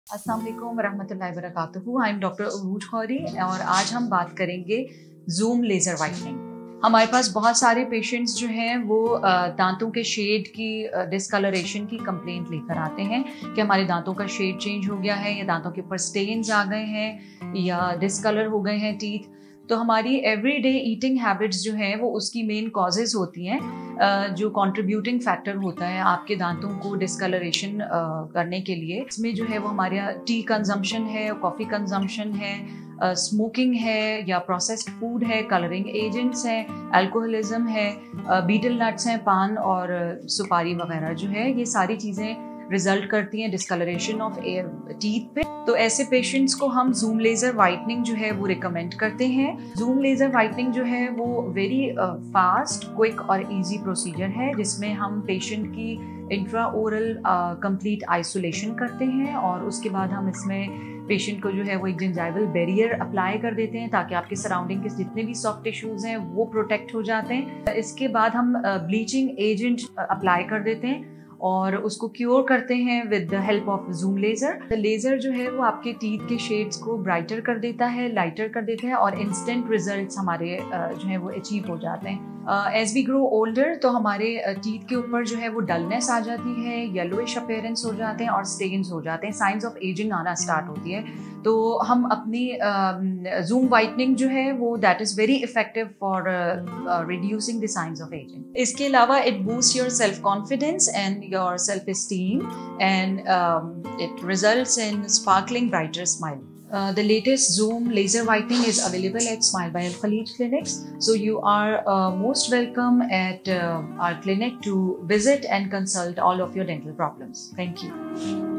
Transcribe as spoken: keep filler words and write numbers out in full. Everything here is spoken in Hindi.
अस्सलाम वालेकुम वरहमतुल्लाहि वबरकातुहू। आई एम डॉक्टर अरूज खौरी और आज हम बात करेंगे जूम लेज़र वाइटनिंग। हमारे पास बहुत सारे पेशेंट्स जो हैं वो दांतों के शेड की डिसकलरेशन की कंप्लेंट लेकर आते हैं कि हमारे दांतों का शेड चेंज हो गया है या दांतों के ऊपर स्टेन्स आ गए हैं या डिसकलर हो गए हैं टीथ। तो हमारी एवरीडे ईटिंग हैबिट्स जो हैं वो उसकी मेन कॉजेज़ होती हैं, जो कंट्रीब्यूटिंग फैक्टर होता है आपके दांतों को डिसकलरेशन करने के लिए। इसमें जो है वो हमारा टी कंजम्पशन है, कॉफ़ी कंजम्पशन है, स्मोकिंग uh, है या प्रोसेस्ड फूड है, कलरिंग एजेंट्स हैं, अल्कोहलिज्म है, बीटल नट्स हैं, पान और सुपारी वगैरह जो है, ये सारी चीज़ें रिजल्ट करती हैं डिसकलरेशन ऑफ टीथ पे। तो ऐसे पेशेंट्स को हम जूम लेज़र वाइटनिंग जो है वो रिकमेंड करते हैं। जूम लेज़र वाइटनिंग जो है वो वेरी फास्ट, क्विक और इजी प्रोसीजर है जिसमें हम पेशेंट की इंट्रा ओरल कंप्लीट आइसोलेशन करते हैं और उसके बाद हम इसमें पेशेंट को जो है वो एक जिंजाइवल बैरियर अप्लाई कर देते हैं ताकि आपके सराउंडिंग के जितने भी सॉफ्ट टिश्यूज हैं वो प्रोटेक्ट हो जाते हैं। इसके बाद हम ब्लीचिंग एजेंट अप्लाई कर देते हैं और उसको क्योर करते हैं with the help of zoom laser. Laser जो है वो आपके टीथ के शेड्स को ब्राइटर कर देता है, लाइटर कर देता है और इंस्टेंट रिजल्ट्स हमारे जो है वो अचीव हो जाते हैं। एज वी ग्रो ओल्डर तो हमारे टीथ के ऊपर जो है वो डलनेस आ जाती है, येलोइश अपीयरेंस हो जाते हैं और स्टेन्स हो जाते हैं, साइंस ऑफ एजिंग आना स्टार्ट होती है। तो हम अपनी जूम वाइटनिंग जो है वो that is very effective for reducing the signs of ageing. इसके अलावा it boost your self confidence and your self esteem and it results in sparkling brighter smile. Uh, the latest Zoom laser whitening is available at Smile by AlKhaleej Clinics. So you are uh, most welcome at uh, our clinic to visit and consult all of your dental problems. Thank you.